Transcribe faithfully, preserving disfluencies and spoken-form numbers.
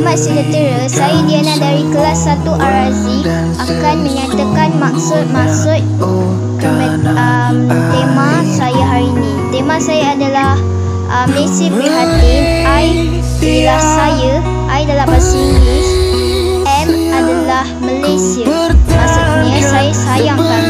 Selamat sejahtera, saya Diana dari kelas satu Arazi akan menyatakan maksud-maksud um, tema saya hari ini. Tema saya adalah uh, Malaysia Prihatin. I adalah saya, I adalah bahasa Inggeris, M adalah Malaysia. Maksudnya saya sayangkan